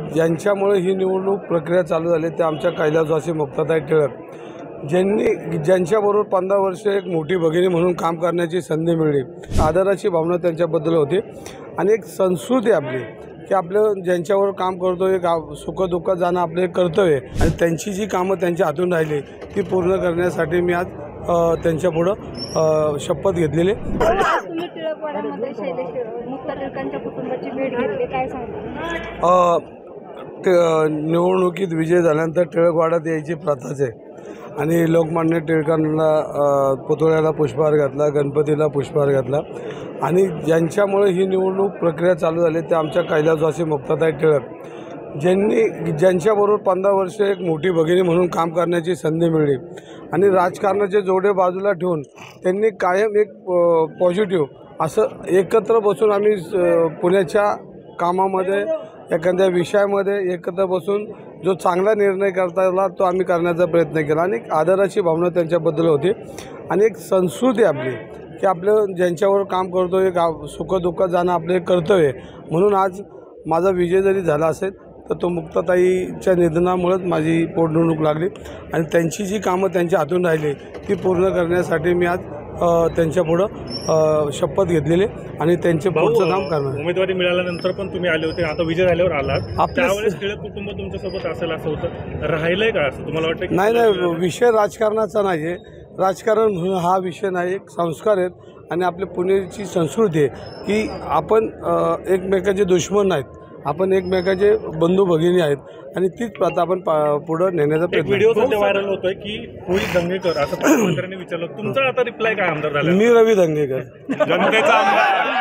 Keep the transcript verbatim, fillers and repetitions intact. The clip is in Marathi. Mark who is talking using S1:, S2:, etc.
S1: ज्यांच्यामुळे ही निवडणूक प्रक्रिया चालू झाली ते आमच्या कैलासवासी मुक्ताताई टिळक, ज्यांनी ज्यांच्याबरोबर पंधरा वर्ष एक मोठी भगिनी म्हणून काम करण्याची संधी मिळली। आदराची भावना त्यांच्याबद्दल होती आणि एक संस्कृती आपली की आपलं ज्यांच्यावर काम करतो एक सुखदुःखात जाणं आपलं एक कर्तव्य आहे आणि त्यांची जी कामं त्यांच्या हातून राहिली ती पूर्ण करण्यासाठी मी आज त्यांच्यापुढं शपथ घेतलेली।
S2: तुम्ही टिळकवाड्यामध्ये शैलेश मुक्ता टिळकांच्या कुटुंबाची भेट घेतली, काय सांगता?
S1: निवडणुकीत विजय झाल्यानंतर टिळकवाड्यात यायची प्रथाच आहे आणि लोकमान्य टिळकांना पुतळ्याला पुष्पहार घातला, गणपतीला पुष्पहार घातला आणि ज्यांच्यामुळे ही निवडणूक प्रक्रिया चालू झाली ते आमच्या कैलासवासी मुक्ताताई टिळक, ज्यांनी ज्यांच्याबरोबर पंधरा वर्ष एक मोठी भगिनी म्हणून काम करण्याची संधी मिळली आणि राजकारणाचे जोडे बाजूला ठेवून त्यांनी कायम एक पॉझिटिव्ह असं एकत्र बसून आम्ही पुण्याच्या कामामध्ये एखाद्या विषयामध्ये एकत्र बसून जो चांगला निर्णय करता आला तो आम्ही करण्याचा प्रयत्न केला आणि एक आदराची भावना त्यांच्याबद्दल होती आणि एक संस्कृती आपली की आपलं ज्यांच्यावर काम करतो एक सुखदुःखात जाणं आपलं एक कर्तव्य आहे। म्हणून आज माझा विजय जरी झाला असेल तर तो मुक्ताताईच्या निधनामुळेच माझी पोटनिवडणूक लागली आणि त्यांची जी कामं त्यांच्या हातून राहिली ती पूर्ण करण्यासाठी मी आज त्यांच्यापुढं शपथ घेतलेली आणि त्यांचे पुढचं काम करणार।
S3: उमेदवारी मिळाल्यानंतर पण तुम्ही आले होते, आता विजय झाल्यावर आलात, त्यावेळेस टिळक कुटुंब तुमच्यासोबत असेल असं होतं, राहिलंय का असं तुम्हाला वाटतं?
S1: नाही नाही, विषय राजकारणाचा नाही आहे, राजकारण हा विषय नाही, एक संस्कार आहेत आणि आपल्या पुण्याची संस्कृती आहे की आपण एकमेकाचे दुश्मन नाहीत, आपण एकमेकाचे बंधू भगिनी आहेत आणि तीच प्रथा आपण पुढे नेण्याचा प्रयत्न।
S3: व्हिडिओ सध्या व्हायरल होतोय की होईल दंगेकर असं पालकमंत्र्यांनी विचारलं, तुमचा आता रिप्लाय काय आमदार झाला?
S1: मी रवी दंगेकर,
S3: जनतेचा आमदार।